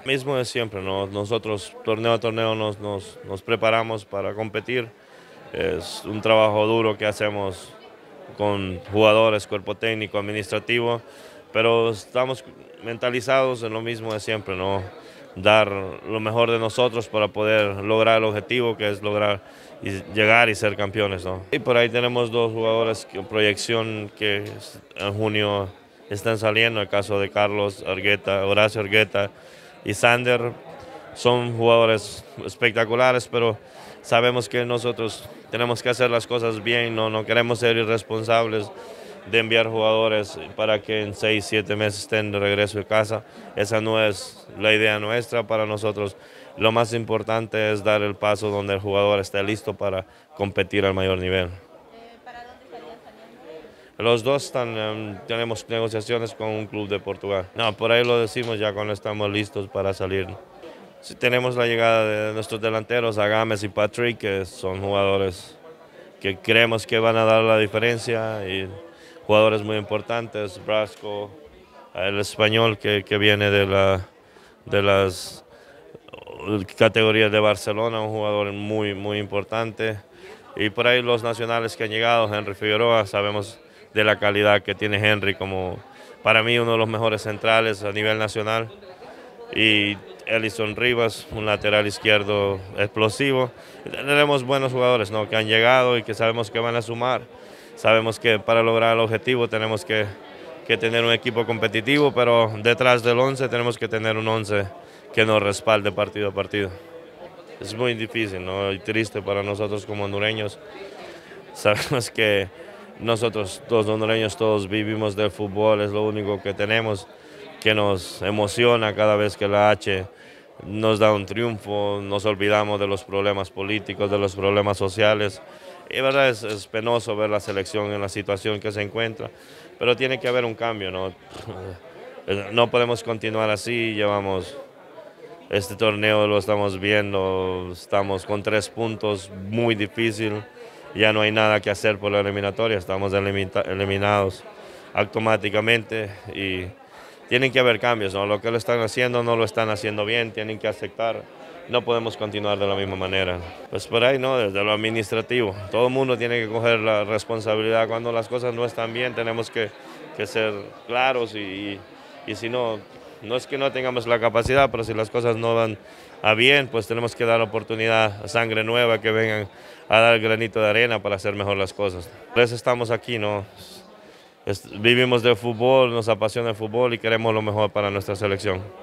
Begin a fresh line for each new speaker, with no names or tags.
Mismo de siempre, ¿no? Nosotros torneo a torneo nos preparamos para competir. Es un trabajo duro que hacemos con jugadores, cuerpo técnico, administrativo, pero estamos mentalizados en lo mismo de siempre, ¿no? Dar lo mejor de nosotros para poder lograr el objetivo, que es lograr y llegar y ser campeones, ¿no? Y por ahí tenemos dos jugadores con proyección que en junio están saliendo, el caso de Carlos Argueta, Horacio Argueta y Sander. Son jugadores espectaculares, pero sabemos que nosotros tenemos que hacer las cosas bien, no queremos ser irresponsables de enviar jugadores para que en 6, 7 meses estén de regreso a casa. Esa no es la idea nuestra para nosotros. Lo más importante es dar el paso donde el jugador esté listo para competir al mayor nivel.
¿Para dónde estarían saliendo?
Los dos tenemos negociaciones con un club de Portugal. No, por ahí lo decimos ya cuando estamos listos para salir. Sí, tenemos la llegada de nuestros delanteros, Agames y Patrick, que son jugadores que creemos que van a dar la diferencia y jugadores muy importantes. Brasco, el español que viene de las categorías de Barcelona, un jugador muy importante. Y por ahí los nacionales que han llegado, Henry Figueroa, sabemos de la calidad que tiene Henry como para mí uno de los mejores centrales a nivel nacional. Y Elison Rivas, un lateral izquierdo explosivo. Tenemos buenos jugadores, ¿no?, que han llegado y que sabemos que van a sumar. Sabemos que para lograr el objetivo tenemos que tener un equipo competitivo, pero detrás del 11 tenemos que tener un 11 que nos respalde partido a partido. Es muy difícil, ¿no?, y triste para nosotros como hondureños. Sabemos que nosotros, los hondureños, todos vivimos del fútbol, es lo único que tenemos, que nos emociona cada vez que la H nos da un triunfo, nos olvidamos de los problemas políticos, de los problemas sociales. Y verdad es penoso ver la selección en la situación que se encuentra, pero tiene que haber un cambio, ¿no? No podemos continuar así, llevamos este torneo, lo estamos viendo, estamos con 3 puntos, muy difícil, ya no hay nada que hacer por la eliminatoria, estamos eliminados automáticamente y tienen que haber cambios, ¿no? Lo que lo están haciendo no lo están haciendo bien, tienen que aceptar, no podemos continuar de la misma manera. Pues por ahí, ¿no?, desde lo administrativo, todo el mundo tiene que coger la responsabilidad cuando las cosas no están bien, tenemos que ser claros y si no, no es que no tengamos la capacidad, pero si las cosas no van a bien, pues tenemos que dar oportunidad a sangre nueva que vengan a dar el granito de arena para hacer mejor las cosas. Por eso estamos aquí, ¿no? Vivimos del fútbol, nos apasiona el fútbol y queremos lo mejor para nuestra selección.